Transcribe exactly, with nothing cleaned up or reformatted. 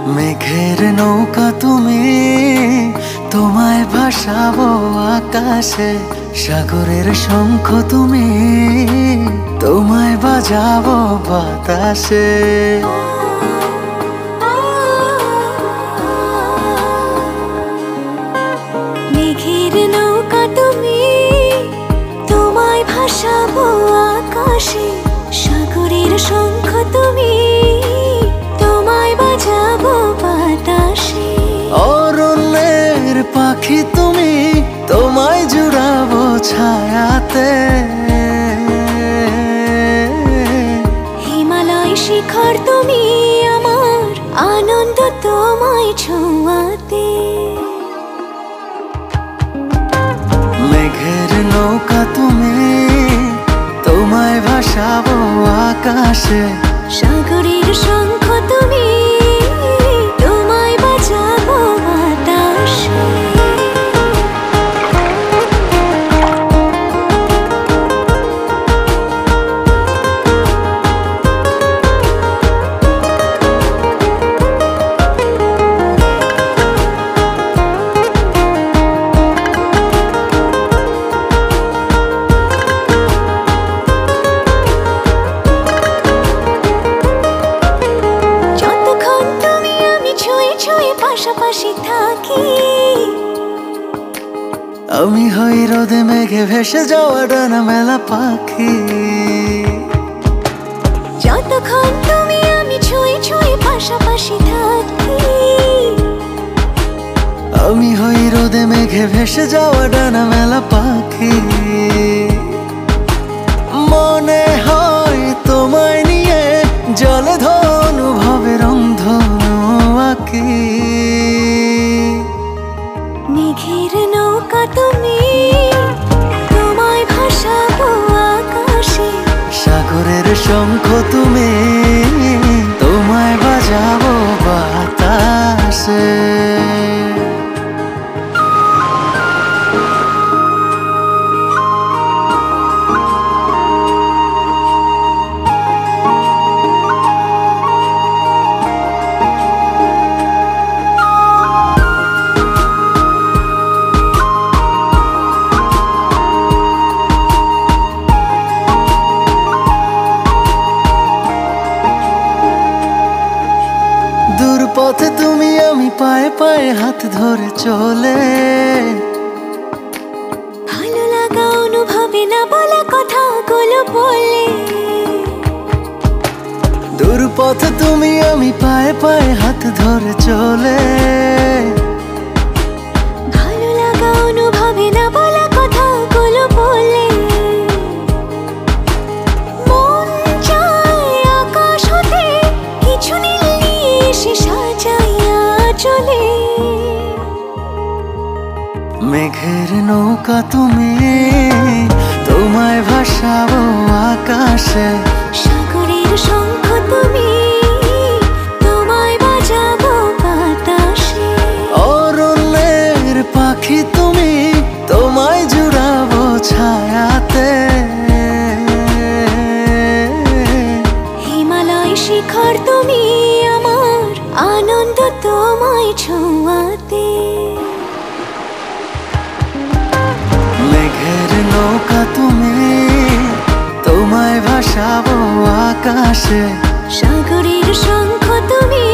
মেঘের নৌকা তুমি, তোমায় ভাসাবো আকাশে। সাগরের শঙ্খ তুমি, তোমায় বাজাবো বাতাসে। মেঘের নৌকা তুমি, তোমায় ভাসাবো আকাশে। সাগরের শঙ্খ তুমি, তোমায় বাজাবো বাতাসে। অরণ্যের পাখি তুমি, তোমায় জুড়াবো ছায়াতে। হিমালয় শিখর তুমি, আমার আনন্দ তোমায় ছোঁয়াতে। মেঘের নৌকা তুমি, তোমায় ভাসাবো আকাশে। সাগরের শঙ্খ তুমি, তোমায় বাজাবো বাতাসে। পাশাপাশি থাকি, আমি হই রোদে মেঘে ভেসে যাওয়া ডানা মেলা পাখি। যতক্ষণ তুমি আমি ছুঁয়ে ছুঁয়ে পাশাপাশি থাকি। আমি হই রোদে মেঘে ভেসে যাওয়া ডানা মেলা পাখি। মনে হয় তোমায় নিয়ে জলে ধনুভাবে রংধনু আঁকি। মেঘের নৌকা তুমি, তোমায় ভাসাবো আকাশে। সাগরের শঙ্খ তুমি, তোমায় বাজাবো বাতাসে। পথে তুমি আমি পায়ে পায়ে হাত ধরে চলে। ভালো লাগা অনুভবে না বলা কথাগুলো বলে। দূর পথে তুমি আমি পায়ে পায়ে হাত ধরে চলে। ভালো লাগা অনুভবে না বলা কথাগুলো বলে। মন চায় আকাশ হতে কিছু নীল নিয়ে এসে সাজাইয়া চলে। মেঘের নৌকা তুমি, তোমায় ভাসাবো আকাশে। সাগরের শঙ্খ তুমি, তোমায় বাজাবো বাতাসে। অরণ্যের পাখি তুমি, তোমায় জুড়াবো ছায়াতে। হিমালয় শিখর তুমি, আমার আনন্দ তোমায় ছোঁয়াতে। মেঘের নৌকা তুমি, তোমায় ভাসাবো আকাশে। সাগরের শঙ্খ তুমি,